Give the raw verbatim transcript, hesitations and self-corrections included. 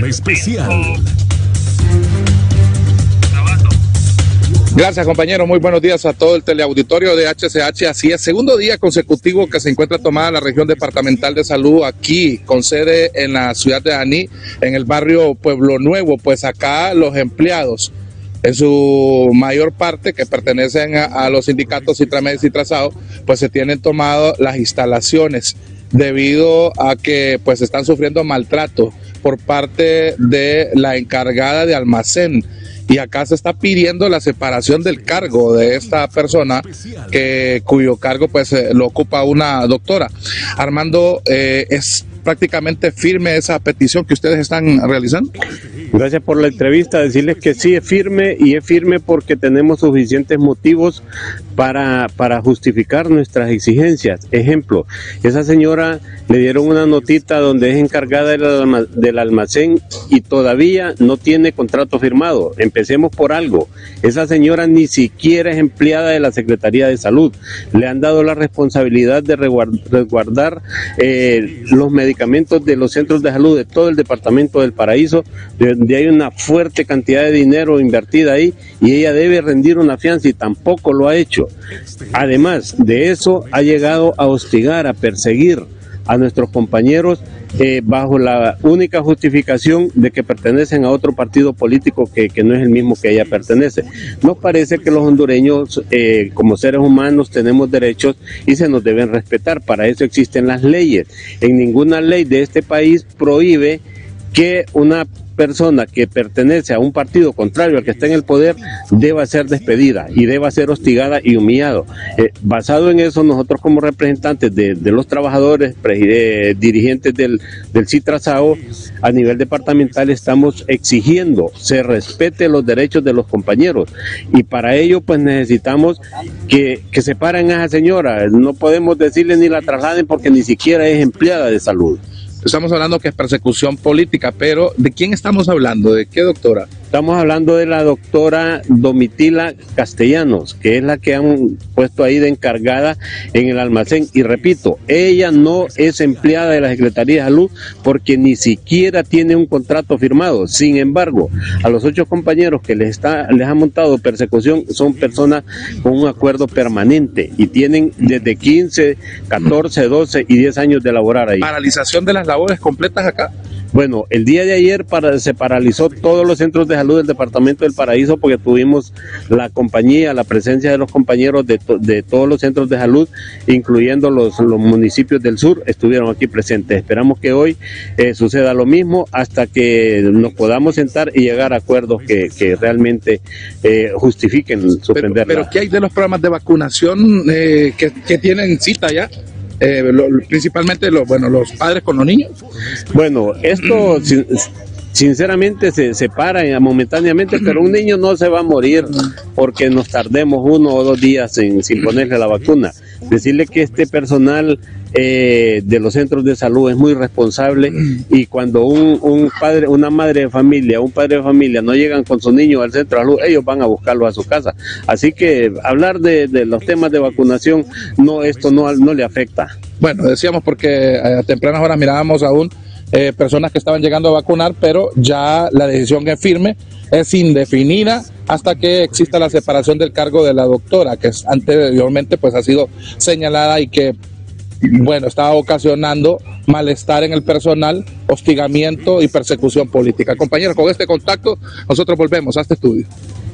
especial. Gracias, compañero. Muy buenos días a todo el teleauditorio de H C H. Así es, segundo día consecutivo que se encuentra tomada la región departamental de salud aquí, con sede en la ciudad de Aní, en el barrio Pueblo Nuevo. Pues acá los empleados, en su mayor parte, que pertenecen a, a los sindicatos Citramex y Trazado, pues se tienen tomado las instalaciones debido a que pues están sufriendo maltrato por parte de la encargada de almacén. Y acá se está pidiendo la separación del cargo de esta persona, que cuyo cargo pues eh, lo ocupa una doctora. Armando, eh, ¿es prácticamente firme esa petición que ustedes están realizando? Gracias por la entrevista. Decirles que sí, es firme, y es firme porque tenemos suficientes motivos para, para justificar nuestras exigencias. Ejemplo, esa señora le dieron una notita donde es encargada del, alma, del almacén y todavía no tiene contrato firmado. Empecemos por algo. Esa señora ni siquiera es empleada de la Secretaría de Salud. Le han dado la responsabilidad de resguardar eh, los medicamentos de los centros de salud de todo el departamento del Paraíso, donde hay una fuerte cantidad de dinero invertida ahí, y ella debe rendir una fianza y tampoco lo ha hecho. Además de eso, ha llegado a hostigar, a perseguir a nuestros compañeros eh, bajo la única justificación de que pertenecen a otro partido político que, que no es el mismo que ella pertenece. Nos parece que los hondureños, eh, como seres humanos, tenemos derechos y se nos deben respetar. Para eso existen las leyes. En ninguna ley de este país prohíbe que una persona que pertenece a un partido contrario al que está en el poder deba ser despedida y deba ser hostigada y humillado. Eh, basado en eso, nosotros como representantes de, de los trabajadores, eh, dirigentes del, del Citrazao, a nivel departamental estamos exigiendo se respete los derechos de los compañeros, y para ello pues necesitamos que, que separen a esa señora. No podemos decirle ni la trasladen porque ni siquiera es empleada de salud. Estamos hablando que es persecución política, pero ¿de quién estamos hablando? ¿De qué doctora? Estamos hablando de la doctora Domitila Castellanos, que es la que han puesto ahí de encargada en el almacén. Y repito, ella no es empleada de la Secretaría de Salud porque ni siquiera tiene un contrato firmado. Sin embargo, a los ocho compañeros que les, está, les ha montado persecución son personas con un acuerdo permanente y tienen desde quince, catorce, doce y diez años de laborar ahí. ¿Paralización de las labores completas acá? Bueno, el día de ayer para, se paralizó todos los centros de salud del departamento del Paraíso porque tuvimos la compañía, la presencia de los compañeros de, to, de todos los centros de salud, incluyendo los, los municipios del sur, estuvieron aquí presentes. Esperamos que hoy eh, suceda lo mismo hasta que nos podamos sentar y llegar a acuerdos que, que realmente eh, justifiquen suspenderla. Pero, pero ¿qué hay de los programas de vacunación eh, que, que tienen cita ya? Eh, lo, principalmente los, bueno, los padres con los niños. Bueno, esto sin, sinceramente se separa momentáneamente, pero un niño no se va a morir porque nos tardemos uno o dos días en, sin ponerle la vacuna. Decirle que este personal eh, de los centros de salud es muy responsable, y cuando un, un padre, una madre de familia, un padre de familia no llegan con su niño al centro de salud, ellos van a buscarlo a su casa. Así que hablar de, de los temas de vacunación, no, esto no, no le afecta. Bueno, decíamos porque a tempranas horas mirábamos aún eh, personas que estaban llegando a vacunar, pero ya la decisión es firme, es indefinida hasta que exista la separación del cargo de la doctora, que anteriormente pues ha sido señalada y que, bueno, estaba ocasionando malestar en el personal, hostigamiento y persecución política. Compañeros, con este contacto nosotros volvemos a este estudio.